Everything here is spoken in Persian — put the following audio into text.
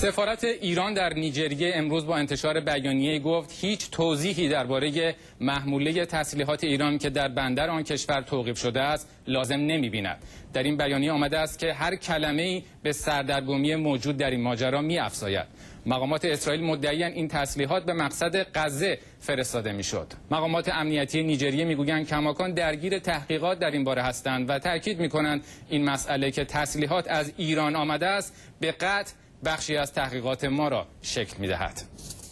سفارت ایران در نیجریه امروز با انتشار بیانیه گفت هیچ توضیحی درباره محموله تسلیحات ایران که در بندر آن کشور توقیف شده است لازم نمی‌بیند. در این بیانیه آمده است که هر کلمه‌ای به سردرگمی موجود در این ماجرا می‌افزاید. مقامات اسرائیل مدعی‌اند این تسلیحات به مقصد غزه فرستاده می‌شد. مقامات امنیتی نیجریه می‌گویند کماکان درگیر تحقیقات در این باره هستند و تاکید می‌کنند این مسئله که تسلیحات از ایران آمده است به قطع بخشی از تحقیقات ما را شکل می‌دهد.